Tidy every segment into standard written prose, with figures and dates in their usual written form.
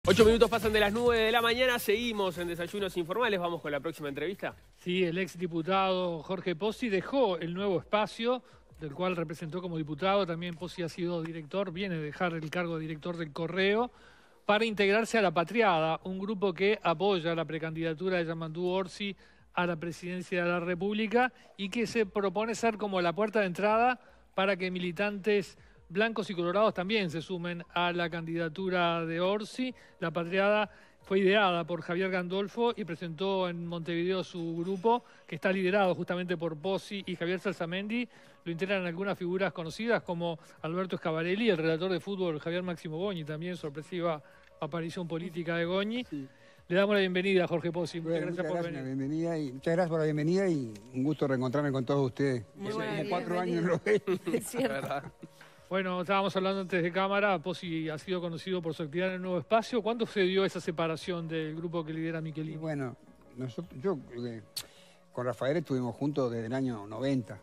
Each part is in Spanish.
8 minutos pasan de las 9 de la mañana, seguimos en Desayunos Informales, vamos con la próxima entrevista. Sí, el exdiputado Jorge Pozzi dejó el Nuevo Espacio, del cual representó como diputado. También Pozzi ha sido director, viene a dejar el cargo de director del Correo, para integrarse a La Patriada, un grupo que apoya la precandidatura de Yamandú Orsi a la presidencia de la República y que se propone ser como la puerta de entrada para que militantes blancos y colorados también se sumen a la candidatura de Orsi. La Patriada fue ideada por Javier Gandolfo y presentó en Montevideo su grupo, que está liderado justamente por Pozzi y Javier Salsamendi. Lo integran algunas figuras conocidas como Alberto Scavarelli, el relator de fútbol Javier Máximo Goñi, también sorpresiva aparición política de Goñi. Sí. Le damos la bienvenida a Jorge Pozzi. Muchas gracias por venir. Muchas gracias por la bienvenida y un gusto reencontrarme con todos ustedes. Muy Como bien, 4 años lo veo. Es cierto. Bueno, estábamos hablando antes de cámara. Pozzi ha sido conocido por su actividad en el Nuevo Espacio. ¿Cuándo se dio esa separación del grupo que lidera Michelini? Bueno, yo con Rafael estuvimos juntos desde el año 90.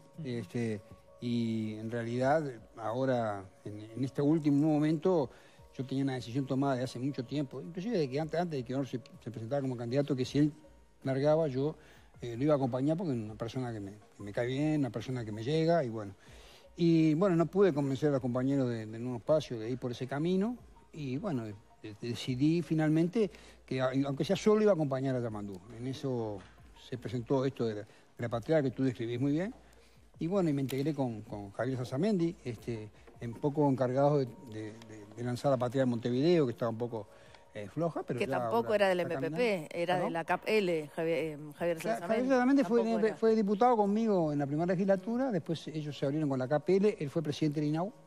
Y en realidad ahora, en este último momento, yo tenía una decisión tomada de hace mucho tiempo, inclusive de que antes de que Orsi se presentara como candidato, que si él largaba, yo lo iba a acompañar porque es una persona que me cae bien, una persona que me llega y bueno. Y bueno, no pude convencer a los compañeros del Nuevo Espacio de ir por ese camino y bueno, decidí finalmente que aunque sea solo iba a acompañar a Yamandú. En eso se presentó esto de la Patriada que tú describís muy bien. Y bueno, y me integré con Javier Salsamendi, un poco encargados de lanzar la Patriada en Montevideo, que estaba un poco floja, pero que tampoco era del MPP, era de la CAP-L, Javier Salsamendi. Javier Salsamendi fue diputado conmigo en la primera legislatura, después ellos se abrieron con la CAP-L, él fue presidente del INAU,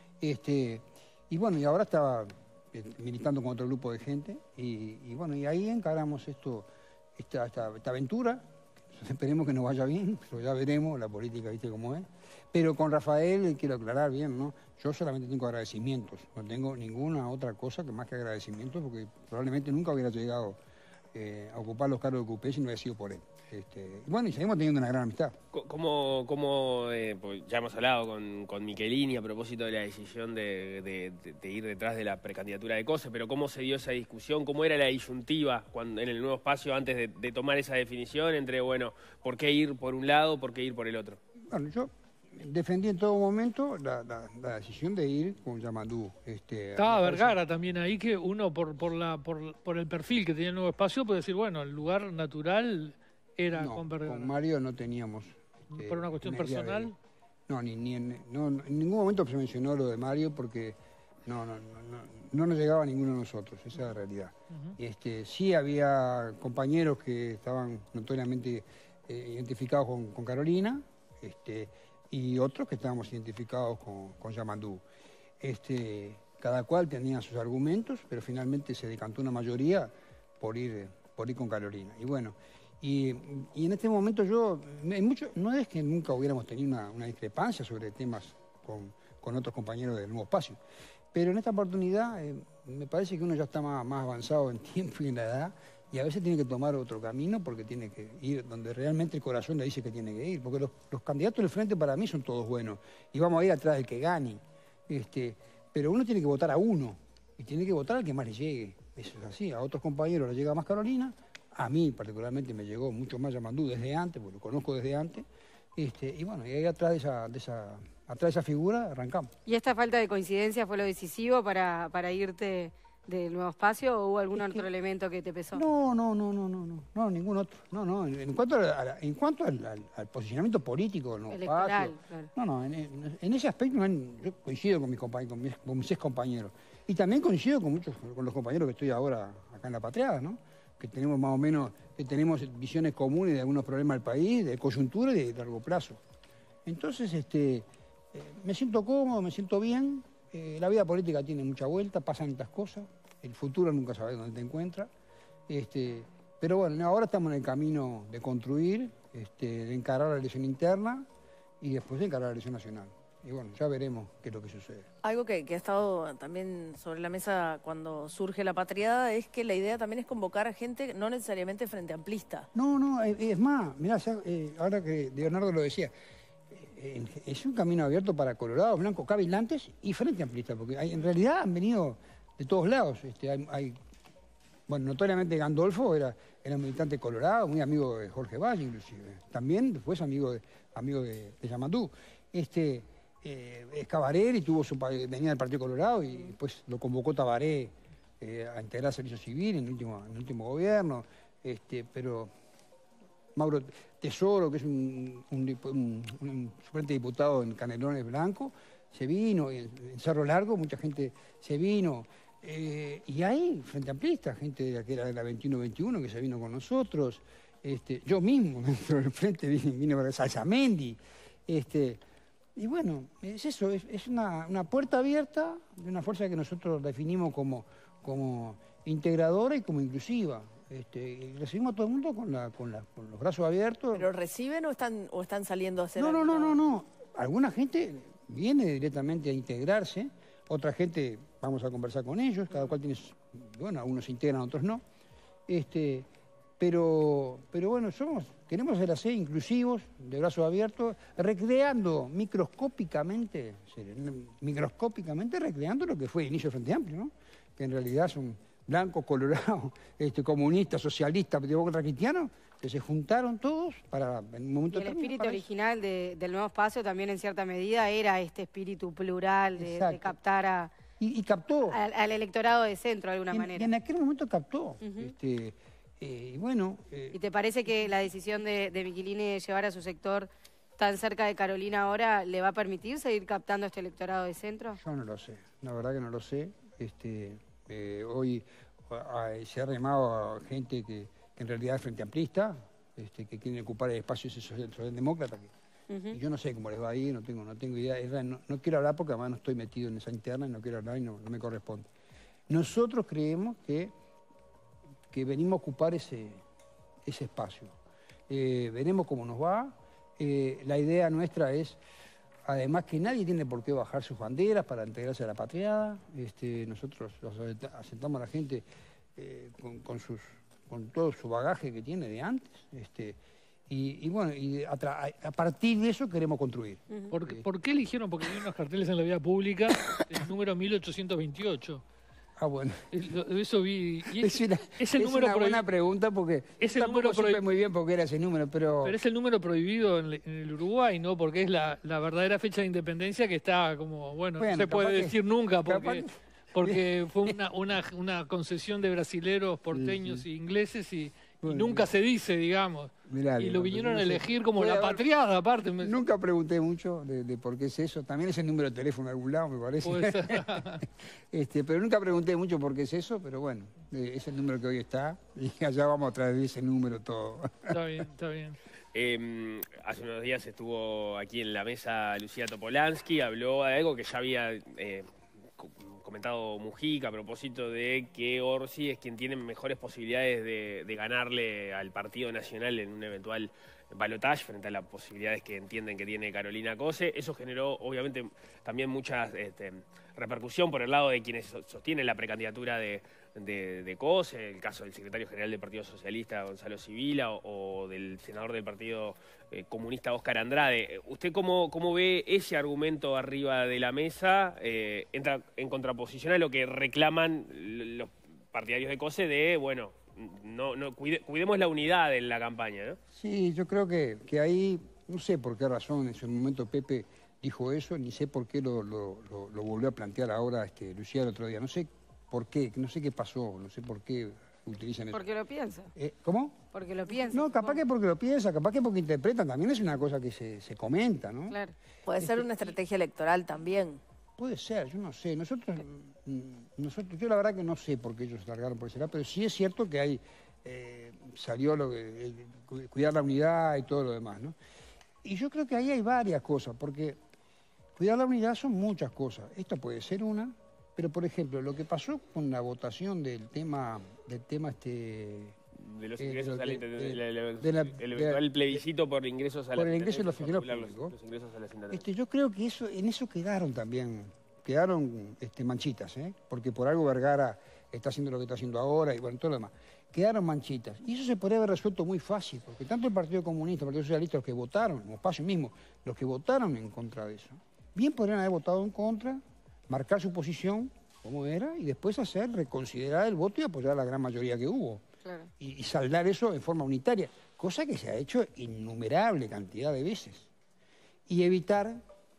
y bueno, y ahora estaba militando con otro grupo de gente, y bueno, y ahí encaramos esta aventura. Esperemos que nos vaya bien, pero ya veremos, la política, viste cómo es. Pero con Rafael, quiero aclarar bien, ¿no? Yo solamente tengo agradecimientos, no tengo ninguna otra cosa que más que agradecimientos, porque probablemente nunca hubiera llegado a ocupar los cargos que ocupé si no hubiera sido por él. Bueno, y seguimos teniendo una gran amistad. Pues ya hemos hablado con Michelini a propósito de la decisión de ir detrás de la precandidatura de COSE, pero ¿cómo se dio esa discusión? ¿Cómo era la disyuntiva en el Nuevo Espacio antes de tomar esa definición entre, bueno, por qué ir por un lado, por qué ir por el otro? Bueno, yo defendí en todo momento la decisión de ir con Yamandú. Estaba Vergara también ahí, que uno por el perfil que tenía el Nuevo Espacio puede decir, bueno, el lugar natural era con Vergara. Con Mario no teníamos. ¿Por una cuestión personal? No, en ningún momento se mencionó lo de Mario porque no nos llegaba a ninguno de nosotros, esa es la realidad. Sí había compañeros que estaban notoriamente identificados con Carolina, y otros que estábamos identificados con Yamandú. Cada cual tenía sus argumentos, pero finalmente se decantó una mayoría por ir con Carolina. Y bueno, y en este momento no es que nunca hubiéramos tenido una discrepancia sobre temas con otros compañeros del Nuevo Espacio, pero en esta oportunidad me parece que uno ya está más avanzado en tiempo y en la edad, y a veces tiene que tomar otro camino porque tiene que ir donde realmente el corazón le dice que tiene que ir. Porque los candidatos del frente para mí son todos buenos y vamos a ir atrás del que gane. Pero uno tiene que votar a uno y tiene que votar al que más le llegue. Eso es así. A otros compañeros le llega más Carolina, a mí particularmente me llegó mucho más Yamandú desde antes, porque lo conozco desde antes. Y bueno, y ahí atrás de esa figura arrancamos. ¿Y esta falta de coincidencia fue lo decisivo para irte del Nuevo Espacio o hubo algún otro elemento que te pesó? No, ningún otro. No. En cuanto al posicionamiento político del Nuevo Espacio, claro. En ese aspecto yo coincido con mis ex compañeros. Y también coincido con los compañeros que estoy ahora acá en La Patriada, ¿no? Que tenemos más o menos, tenemos visiones comunes de algunos problemas del país, de coyuntura y de largo plazo. Entonces, me siento cómodo, me siento bien. La vida política tiene mucha vuelta, pasan tantas cosas, el futuro nunca sabes dónde te encuentras. Pero bueno, ahora estamos en el camino de construir, de encarar la elección interna y después de encarar la elección nacional. Y bueno, ya veremos qué es lo que sucede. Algo que ha estado también sobre la mesa cuando surge la Patriada es que la idea también es convocar a gente no necesariamente frente amplista. No, es más, mirá, ahora que Leonardo lo decía, es un camino abierto para colorados, blancos, cavilantes y frente amplistas, porque en realidad han venido de todos lados. Hay Bueno, notoriamente Gandolfo era un militante colorado, muy amigo de Jorge Valle, inclusive. También después amigo de Yamatú. Cabarelli venía del Partido Colorado y después lo convocó Tabaré a integrar el servicio civil en el último gobierno. Pero Mauro Tesoro, que es un suplente diputado en Canelones Blanco, se vino, en Cerro Largo mucha gente se vino. Y hay Frente Amplista, gente que era de la 21-21 que se vino con nosotros. Yo mismo, dentro del Frente, vine para Salsamendi. Y bueno, es eso, es una puerta abierta de una fuerza que nosotros definimos como integradora y como inclusiva. Y recibimos a todo el mundo con los brazos abiertos. ¿Pero reciben o están saliendo a hacer algo? No. Alguna gente viene directamente a integrarse, otra gente vamos a conversar con ellos, cada cual tiene, bueno, algunos se integran, otros no. Pero bueno, queremos ser así, inclusivos, de brazos abiertos, recreando microscópicamente recreando lo que fue el inicio del Frente Amplio, ¿no? Que en realidad son blancos, colorados, comunistas, socialistas, demócratas, cristianos, que se juntaron todos para en un momento. Y el espíritu original del Nuevo Espacio también en cierta medida era este espíritu plural de captar a... Y captó. Al electorado de centro de alguna manera. Y en aquel momento captó. Y bueno... ¿Y te parece que la decisión de Michilini de llevar a su sector tan cerca de Carolina ahora le va a permitir seguir captando este electorado de centro? Yo no lo sé, la verdad que no lo sé. Hoy se ha remado a gente que en realidad es frente amplista, que quieren ocupar el espacio socialdemócrata. Y yo no sé cómo les va a ir, no tengo idea. No quiero hablar porque además no estoy metido en esa interna y no quiero hablar y no me corresponde. Nosotros creemos que venimos a ocupar ese espacio. Veremos cómo nos va. La idea nuestra es, además, que nadie tiene por qué bajar sus banderas para integrarse a la patriada. Nosotros asentamos a la gente con todo su bagaje que tiene de antes. Y bueno, a partir de eso queremos construir. ¿Por qué eligieron? Porque hay unos carteles en la vía pública, el número 1828. Ah, bueno. Eso vi. Y es una buena pregunta porque tampoco supe muy bien por qué era ese número, pero es el número prohibido en el Uruguay, ¿no? Porque es la verdadera fecha de independencia que está como, bueno no se puede decir nunca porque fue una concesión de brasileros, porteños e ingleses y nunca se dice, digamos. Mirá, y lo vinieron a elegir como la patriada, aparte. Nunca pregunté mucho de por qué es eso. También es el número de teléfono de algún lado, me parece. Pero nunca pregunté mucho por qué es eso, pero bueno, es el número que hoy está y allá vamos a traer ese número todo. Está bien, está bien. Hace unos días estuvo aquí en la mesa Lucía Topolansky, habló de algo que ya había comentado Mujica a propósito de que Orsi es quien tiene mejores posibilidades de ganarle al Partido Nacional en un eventual balotaje frente a las posibilidades que entienden que tiene Carolina Cose. Eso generó obviamente también mucha repercusión por el lado de quienes sostienen la precandidatura de Cose, el caso del secretario general del Partido Socialista Gonzalo Sibila o del senador del Partido Comunista Óscar Andrade. ¿Usted cómo ve ese argumento arriba de la mesa? Entra en contraposición a lo que reclaman los partidarios de Cose de, bueno, cuidemos la unidad en la campaña, ¿no? Sí, yo creo que ahí, no sé por qué razón en su momento Pepe dijo eso, ni sé por qué lo volvió a plantear ahora Lucía el otro día. No sé por qué, no sé qué pasó, no sé por qué utilizan eso. Porque lo piensa. ¿Cómo? Porque lo piensa. No, capaz que porque lo piensa, capaz que porque interpretan, también es una cosa que se comenta, ¿no? Claro. Puede ser una estrategia electoral también. Puede ser, yo no sé. Nosotros, yo la verdad que no sé por qué ellos se largaron por ese lado, pero sí es cierto que hay, salió cuidar la unidad y todo lo demás, ¿no? Y yo creo que ahí hay varias cosas, porque cuidar la unidad son muchas cosas. Esta puede ser una, pero por ejemplo, lo que pasó con la votación del tema de los ingresos el plebiscito por ingresos a la por el ingreso de los funcionarios públicos. Los ingresos a las intendencias. Yo creo que en eso quedaron manchitas, porque por algo Vergara está haciendo lo que está haciendo ahora y bueno, todo lo demás. Quedaron manchitas. Y eso se podría haber resuelto muy fácil, porque tanto el Partido Comunista, el Partido Socialista, los que votaron, como Espacio mismo, los que votaron en contra de eso, bien podrían haber votado en contra, marcar su posición como era, y después reconsiderar el voto y apoyar a la gran mayoría que hubo. Claro. Y saldar eso en forma unitaria, cosa que se ha hecho innumerable cantidad de veces. Y evitar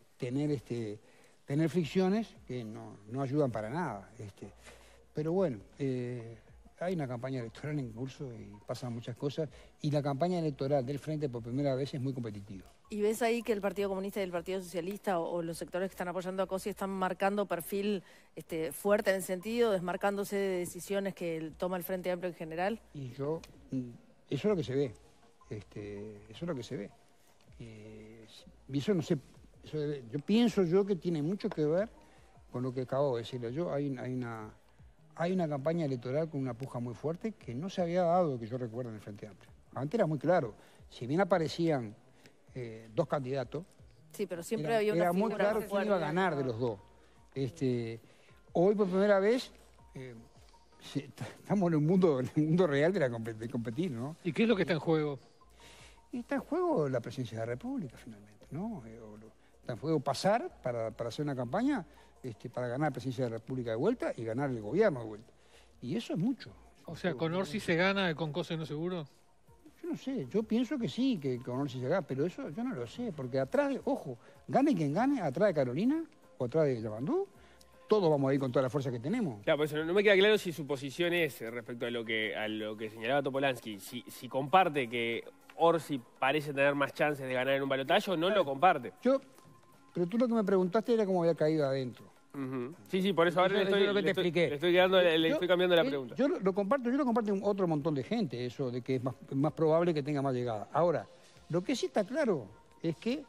tener fricciones que no ayudan para nada. Pero bueno, hay una campaña electoral en curso y pasan muchas cosas, y la campaña electoral del Frente por primera vez es muy competitiva. ¿Y ves ahí que el Partido Comunista y el Partido Socialista o los sectores que están apoyando a Cosi están marcando perfil fuerte en el sentido, desmarcándose de decisiones que toma el Frente Amplio en general? Y eso es lo que se ve. Eso es lo que se ve. Y eso no sé, yo pienso que tiene mucho que ver con lo que acabo de decirle yo. Hay una campaña electoral con una puja muy fuerte que no se había dado, que yo recuerdo, en el Frente Amplio. Antes era muy claro, si bien aparecían dos candidatos, sí, pero siempre había una era muy figura claro más quién fuerte. iba a ganar de los dos. Hoy por primera vez estamos en un mundo real de competir, ¿no? ¿Y qué es lo que está en juego? Y está en juego la presidencia de la República, finalmente, ¿no? Está en juego pasar para hacer una campaña para ganar la presidencia de la República de vuelta y ganar el gobierno de vuelta. Y eso es mucho. O sea, ¿con Orsi se gana, con Cosi no seguro? Yo no sé, yo pienso que sí, que con Orsi se gana, pero eso yo no lo sé, porque atrás, ojo, gane quien gane, atrás de Carolina o atrás de Yamandú, todos vamos a ir con toda la fuerza que tenemos. Claro, por eso no me queda claro si su posición es, respecto a lo que señalaba Topolansky, si comparte que Orsi parece tener más chances de ganar en un balotaje o no lo comparte. Pero tú lo que me preguntaste era cómo había caído adentro. Sí, por eso ahora le estoy cambiando la pregunta. Yo lo comparto otro montón de gente, eso de que es más probable que tenga más llegada. Ahora, lo que sí está claro es que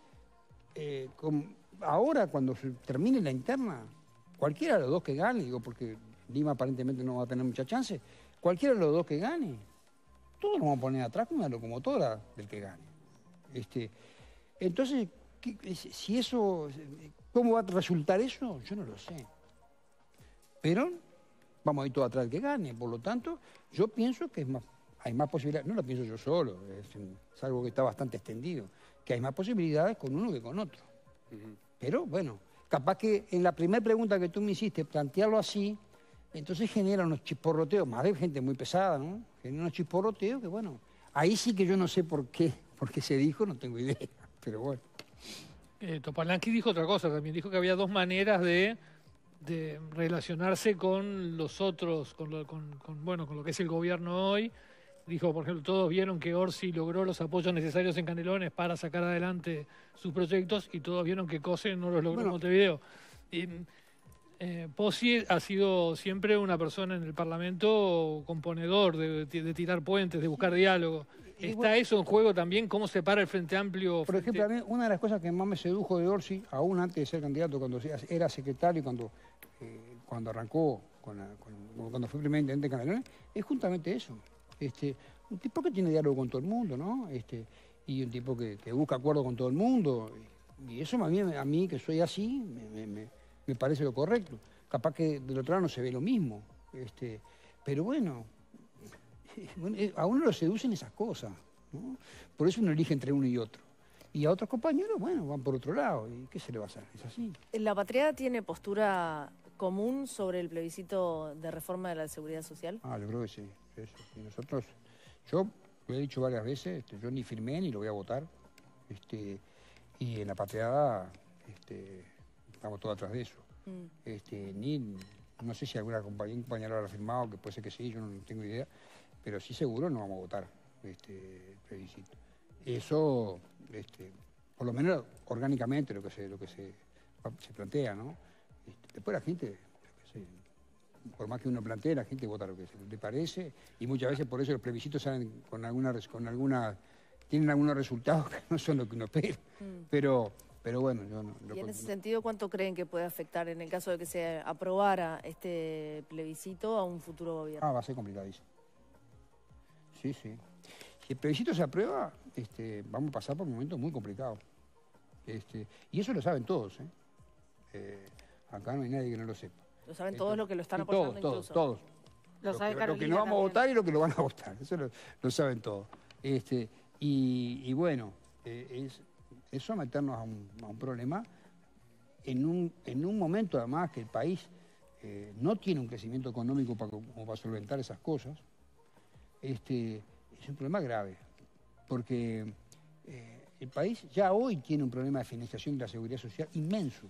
ahora, cuando se termine la interna, cualquiera de los dos que gane, digo, porque Lima aparentemente no va a tener mucha chance, cualquiera de los dos que gane, todos nos vamos a poner atrás con una locomotora del que gane. Entonces, si eso, ¿cómo va a resultar eso? Yo no lo sé. Pero vamos a ir todos atrás del que gane. Por lo tanto, yo pienso que hay más posibilidades, no lo pienso yo solo, es algo que está bastante extendido, que hay más posibilidades con uno que con otro. Pero bueno, capaz que en la primera pregunta que tú me hiciste, plantearlo así, entonces genera unos chisporroteos, más de gente muy pesada, ¿no? Genera unos chisporroteos que bueno, ahí sí que yo no sé por qué se dijo, no tengo idea, pero bueno. Topolansky dijo otra cosa también, dijo que había dos maneras de relacionarse con los otros, con lo que es el gobierno hoy. Dijo, por ejemplo, todos vieron que Orsi logró los apoyos necesarios en Canelones para sacar adelante sus proyectos y todos vieron que Cose no los logró en Montevideo. Pozzi ha sido siempre una persona en el Parlamento componedor de tirar puentes, de buscar diálogo. ¿Está eso en juego también? ¿Cómo se para el Frente Amplio? Por ejemplo, a mí una de las cosas que más me sedujo de Orsi, aún antes de ser candidato, cuando era secretario, cuando arrancó, cuando fue primer intendente de Canelones, es justamente eso. Un tipo que tiene diálogo con todo el mundo, ¿no? Y un tipo que busca acuerdo con todo el mundo. Y eso a mí que soy así, me parece lo correcto. Capaz que del otro lado no se ve lo mismo. Pero bueno, a uno lo seducen esas cosas, ¿no? Por eso uno elige entre uno y otro. Y a otros compañeros, bueno, van por otro lado. ¿Y qué se le va a hacer? Es así. ¿La Patriada tiene postura común sobre el plebiscito de reforma de la seguridad social? Yo creo que sí. Y nosotros, yo lo he dicho varias veces, yo ni firmé ni lo voy a votar. Y en la Patriada estamos todos atrás de eso. No sé si alguna compañera lo habrá firmado, que puede ser que sí, yo no tengo idea, pero sí seguro no vamos a votar el plebiscito. Eso, por lo menos orgánicamente lo que se plantea, ¿no? Después la gente, por más que uno plantee, la gente vota lo que le parece, y muchas veces por eso los plebiscitos salen tienen algunos resultados que no son lo que uno espera. Pero bueno, yo no... Y en ese sentido, ¿cuánto creen que puede afectar en el caso de que se aprobara este plebiscito a un futuro gobierno? Va a ser complicadísimo. Sí. Si el plebiscito se aprueba, vamos a pasar por un momento muy complicado. Y eso lo saben todos, acá no hay nadie que no lo sepa. Lo saben todos los que lo están apoyando incluso. Todos. Lo sabe Carolina Lo que no vamos a también. votar y lo que lo van a votar. Eso lo saben todos. Y bueno, es someternos a un problema en un momento además que el país no tiene un crecimiento económico como para solventar esas cosas, es un problema grave, porque el país ya hoy tiene un problema de financiación de la seguridad social inmenso,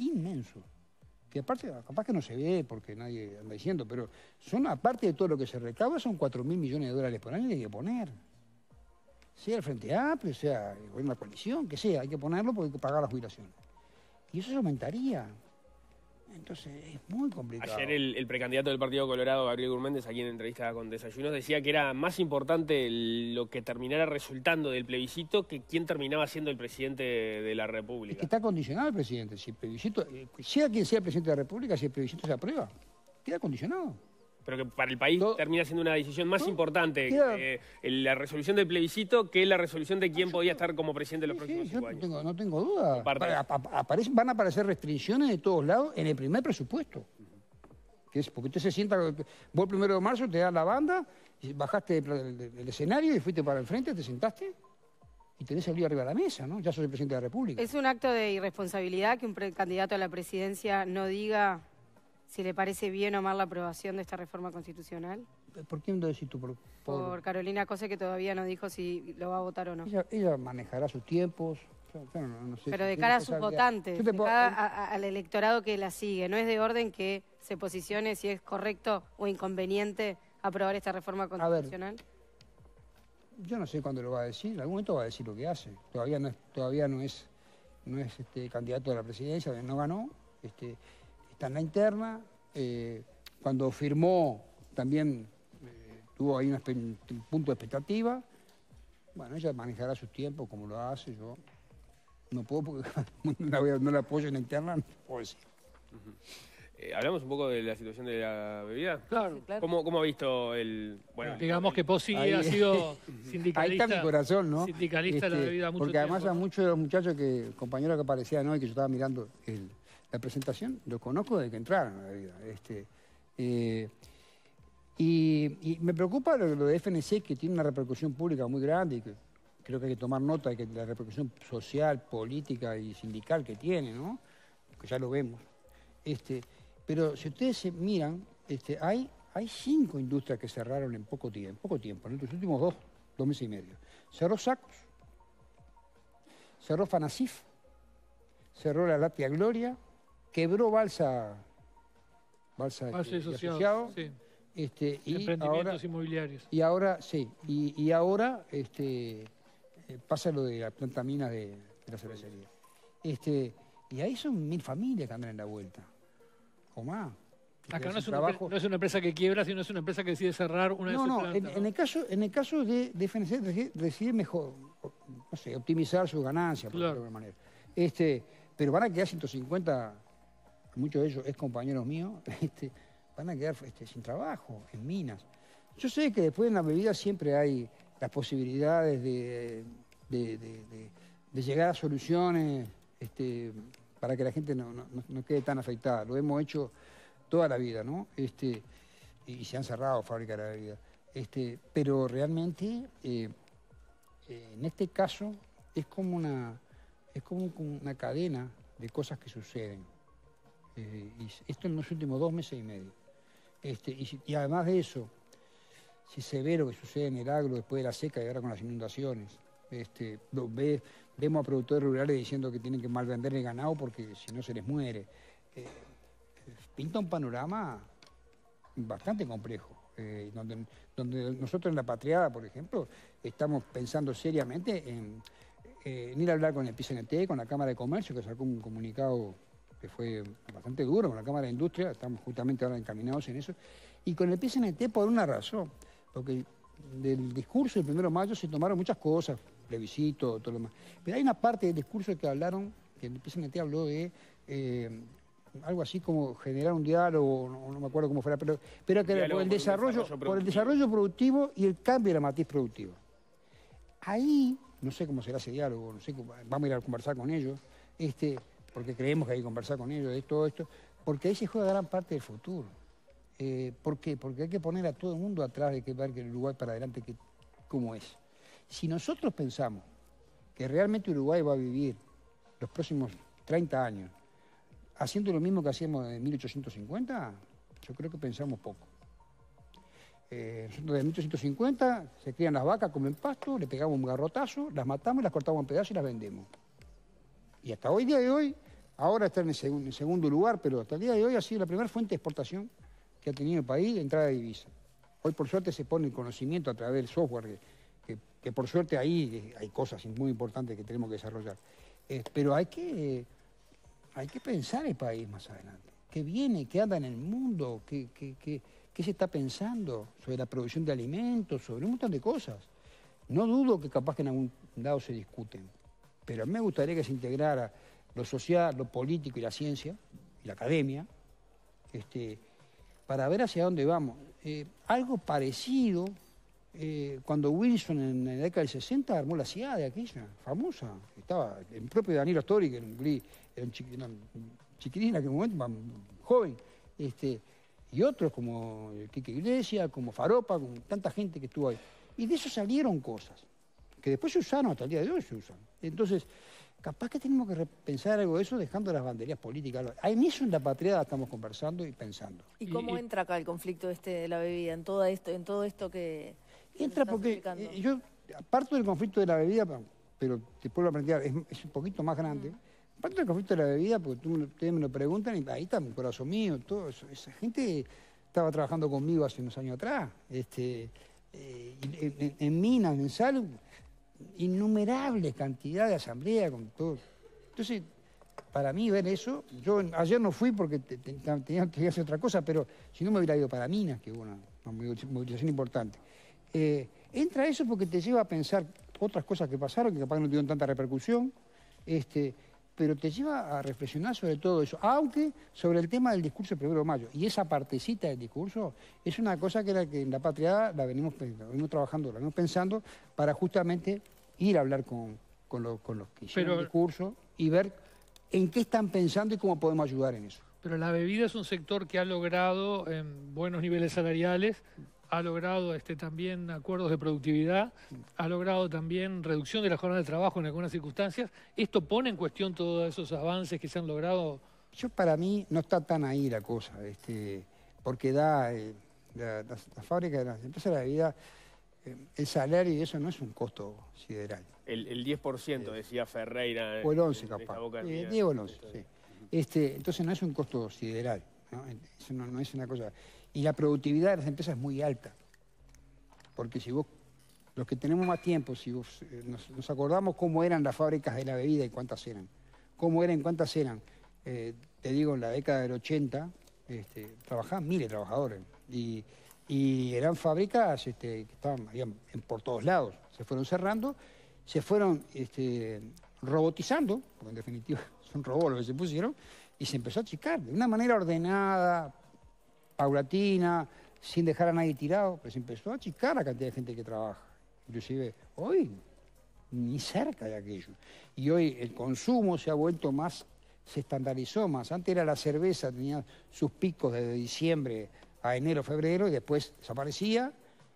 que aparte, capaz que no se ve porque nadie anda diciendo, pero aparte de todo lo que se recauda, son 4.000 millones de dólares por año que hay que poner. Sea el Frente Amplio, sea el gobierno de la coalición, que sea, hay que ponerlo porque hay que pagar la jubilación. Y eso se aumentaría. Entonces es muy complicado. Ayer el precandidato del Partido Colorado, Gabriel Gurméndez, aquí en entrevista con Desayunos, decía que era más importante lo que terminara resultando del plebiscito que quién terminaba siendo el presidente de la República. Es que está condicionado el presidente. Si el plebiscito, sea quien sea el presidente de la República, si el plebiscito se aprueba, queda condicionado. Pero que para el país termina siendo una decisión más importante la resolución del plebiscito que la resolución de quién podía estar como presidente de los próximos 5 años. No tengo duda. Van a aparecer restricciones de todos lados en el primer presupuesto. Que es porque usted se sienta, vos el 1 de marzo te das la banda, bajaste del escenario y fuiste para el frente, te sentaste y tenés el lío arriba de la mesa, ¿no? Ya sos el presidente de la República. ¿Es un acto de irresponsabilidad que un candidato a la presidencia no diga si le parece bien o mal la aprobación de esta reforma constitucional? ¿Por quién lo decís tú? Por Carolina Cose, que todavía no dijo si lo va a votar o no. Ella manejará sus tiempos. No sé, pero de cara a sus votantes, de cara al electorado que la sigue, ¿no es de orden que se posicione si es correcto o inconveniente aprobar esta reforma constitucional? A ver, yo no sé cuándo lo va a decir, en algún momento va a decir lo que hace. Todavía no es candidato a la presidencia, no ganó. Está en la interna, cuando firmó también tuvo ahí un punto de expectativa. Bueno, ella manejará sus tiempos como lo hace, yo no puedo porque no la apoyo en la interna, no puedo decir. ¿Hablamos un poco de la situación de la bebida? Claro. ¿Cómo ha visto el...? Bueno, digamos que Pozzi ha sido sindicalista. Ahí está mi corazón, ¿no? Sindicalista de la bebida mucho porque además tiempo, a muchos de los muchachos, compañeros que aparecían hoy, que yo estaba mirando la presentación, los conozco desde que entraron a la vida. Y me preocupa lo de FNC, que tiene una repercusión pública muy grande y que creo que hay que tomar nota de que la repercusión social, política y sindical que tiene, ¿no? Que ya lo vemos. Pero si ustedes se miran, hay 5 industrias que cerraron en poco tiempo, en los últimos 2 meses y medio. Cerró Sacos, cerró Fanacif, cerró la Láctea Gloria, quebró Balsa Asociado, sí. Y emprendimientos inmobiliarios. Y ahora, sí, y ahora pasa lo de la planta mina de la cervecería. Y ahí son 1.000 familias que andan en la vuelta, o más. Acá no es una empresa que quiebra, sino es una empresa que decide cerrar una de sus plantas. En el caso de FNC decide mejor, no sé, optimizar sus ganancias, por claro, de alguna manera. Pero van a quedar 150, muchos de ellos ex compañeros míos, van a quedar sin trabajo, en minas. Yo sé que después en la bebida siempre hay las posibilidades de llegar a soluciones para que la gente no quede tan afectada. Lo hemos hecho toda la vida, ¿no? Y se han cerrado fábricas de la bebida. Pero realmente, en este caso, es como una cadena de cosas que suceden. Y esto en los últimos 2 meses y medio. Y además de eso, si se ve lo que sucede en el agro después de la seca y ahora con las inundaciones, vemos a productores rurales diciendo que tienen que malvender el ganado porque si no se les muere. Pinta un panorama bastante complejo, donde nosotros en La Patriada, por ejemplo, estamos pensando seriamente en ir a hablar con el PCNT, con la Cámara de Comercio, que sacó un comunicado que fue bastante duro, con la Cámara de Industria, estamos justamente ahora encaminados en eso, y con el PCNT por una razón, porque del discurso del 1 de mayo se tomaron muchas cosas, plebiscito, todo lo demás, pero hay una parte del discurso que el PCNT habló de algo así como generar un diálogo, no me acuerdo cómo fuera, pero que por el desarrollo productivo y el cambio de la matriz productiva. Ahí, no sé cómo será ese diálogo, no sé, vamos a ir a conversar con ellos, porque creemos que hay que conversar con ellos de todo esto, porque ahí se juega gran parte del futuro. ¿Por qué? Porque hay que poner a todo el mundo atrás de que ver que el Uruguay para adelante cómo es. Si nosotros pensamos que realmente Uruguay va a vivir los próximos 30 años haciendo lo mismo que hacíamos en 1850, Yo creo que pensamos poco. Nosotros de 1850 se crían las vacas, comen pasto, le pegamos un garrotazo, las matamos, las cortamos en pedazos y las vendemos. Y hasta hoy día de hoy, ahora está en segundo lugar, pero hasta el día de hoy ha sido la primera fuente de exportación que ha tenido el país de entrada de divisa. Hoy por suerte se pone el conocimiento a través del software, que por suerte ahí hay cosas muy importantes que tenemos que desarrollar. Pero hay que pensar el país más adelante. ¿Qué viene? ¿Qué anda en el mundo? ¿Qué se está pensando sobre la producción de alimentos? Sobre un montón de cosas. No dudo que capaz que en algún lado se discuten. Pero a mí me gustaría que se integrara lo social, lo político y la ciencia, y la academia, para ver hacia dónde vamos. Algo parecido, cuando Wilson en la década del 60 armó la CIADE aquella, famosa. Estaba el propio Daniel Astori, que era un chiquirín en aquel momento, más joven, y otros como Quique Iglesias, como Faropa, con tanta gente que estuvo ahí. Y de eso salieron cosas, que después se usaron, hasta el día de hoy se usan. Entonces, capaz que tenemos que repensar algo de eso dejando las banderías políticas. En eso en La Patriada estamos conversando y pensando. ¿Y cómo entra acá el conflicto de la bebida, en todo esto que entra porque yo parto del conflicto de la bebida, pero te puedo plantear, es un poquito más grande. Parto del conflicto de la bebida, porque ustedes me lo preguntan y ahí está mi corazón mío, todo eso. Esa gente estaba trabajando conmigo hace unos años atrás, en minas, en sal, innumerables cantidades de asamblea con todo. Entonces, para mí ver eso, yo ayer no fui porque tenía que hacer otra cosa, pero si no me hubiera ido para minas, que hubo una movilización importante. Entra eso porque te lleva a pensar otras cosas que pasaron, que capaz no tuvieron tanta repercusión, pero te lleva a reflexionar sobre todo eso, aunque sobre el tema del discurso del 1 de mayo. Y esa partecita del discurso es una cosa que en La Patriada la venimos trabajando, la venimos pensando para justamente ir a hablar con los que hicieron el discurso y ver en qué están pensando y cómo podemos ayudar en eso. Pero la bebida es un sector que ha logrado buenos niveles salariales, ha logrado también acuerdos de productividad, ha logrado también reducción de la jornada de trabajo en algunas circunstancias. ¿Esto pone en cuestión todos esos avances que se han logrado? Para mí no está tan ahí la cosa, porque las fábricas, las empresas de la bebida, el salario y eso no es un costo sideral. El 10% decía Ferreira. O el 11 capaz. 10 o el 11, sí. Entonces no es un costo sideral, ¿no? Eso no es una cosa... Y la productividad de las empresas es muy alta. Porque si vos, los que tenemos más tiempo, si vos nos acordamos cómo eran las fábricas de la bebida y cuántas eran. Cuántas eran. Te digo, en la década del 80, trabajaban miles de trabajadores. Y eran fábricas que estaban por todos lados. Se fueron cerrando, se fueron robotizando, porque en definitiva son robots los que se pusieron, y se empezó a achicar de una manera ordenada, paulatina, sin dejar a nadie tirado, pero se empezó a achicar la cantidad de gente que trabaja. Inclusive hoy, ni cerca de aquello. Y hoy el consumo se ha vuelto más, se estandarizó más. Antes era la cerveza, tenía sus picos desde diciembre a enero, febrero, y después desaparecía.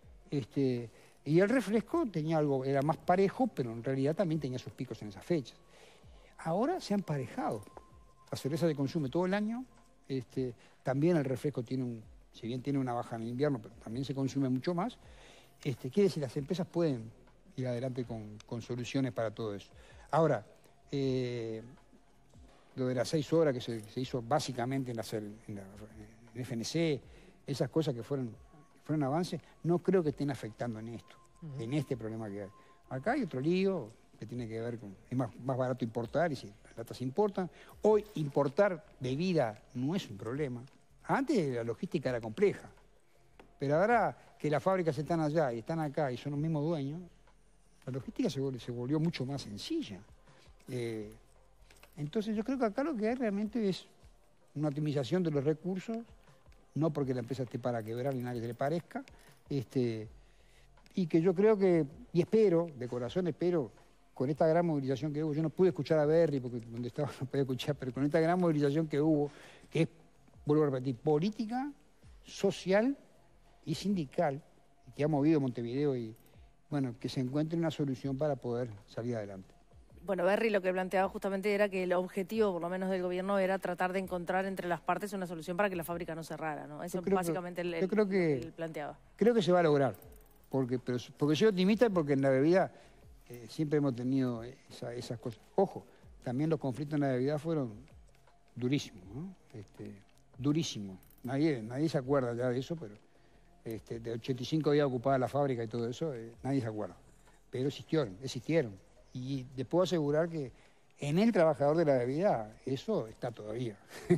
Y el refresco tenía algo, era más parejo, pero en realidad también tenía sus picos en esas fechas. Ahora se han parejado. La cerveza se consume todo el año. También el refresco si bien tiene una baja en el invierno, pero también se consume mucho más. Quiere decir, las empresas pueden ir adelante con soluciones para todo eso. Ahora, lo de las 6 horas que se hizo básicamente en la FNC, esas cosas que fueron avances, no creo que estén afectando en esto, en este problema que hay. Acá hay otro lío que tiene que ver con, es más barato importar y si las latas importan. Hoy importar bebida no es un problema. Antes la logística era compleja, pero ahora que las fábricas están allá y están acá y son los mismos dueños, la logística se volvió mucho más sencilla. Entonces yo creo que acá lo que hay realmente es una optimización de los recursos, no porque la empresa esté para quebrar ni nada que se le parezca, y que yo creo que, y espero, de corazón espero, con esta gran movilización que hubo, yo no pude escuchar a Berry porque donde estaba no podía escuchar, pero con esta gran movilización que hubo, que es, vuelvo a repetir, política, social y sindical, que ha movido Montevideo y, bueno, que se encuentre una solución para poder salir adelante. Bueno, Berry lo que planteaba justamente era que el objetivo, por lo menos del gobierno, era tratar de encontrar entre las partes una solución para que la fábrica no cerrara, ¿no? Eso básicamente él planteaba. Creo que se va a lograr, porque soy optimista y porque en la bebida siempre hemos tenido esas cosas. Ojo, también los conflictos en la bebida fueron durísimos, ¿no? Durísimos. Nadie se acuerda ya de eso, pero de 85 días ocupada la fábrica y todo eso, nadie se acuerda. Pero existieron. Y les puedo asegurar que en el trabajador de la bebida eso está todavía.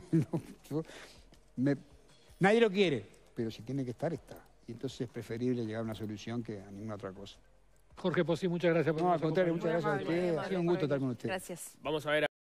Nadie lo quiere, pero si tiene que estar, está. Y entonces es preferible llegar a una solución que a ninguna otra cosa. Jorge Pozzi, muchas gracias por No, al contrario, muchas gracias a ustedes. Ha sido un gusto estar con ustedes. Gracias. Vamos a ver